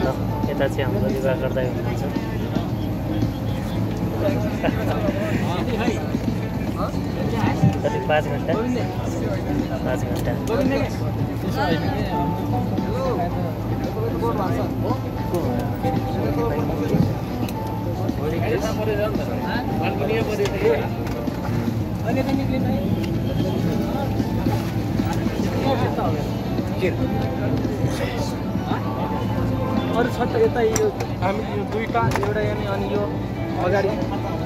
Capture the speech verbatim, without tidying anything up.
यता चाहिँ हाम्रो दिवाकर दाइ हुनुहुन्छ कति पाँच घन्टा पाँच घन्टा अरू छ त यता यो हामी यो दुईटा एउटा यहाँ अनि यो अगाडि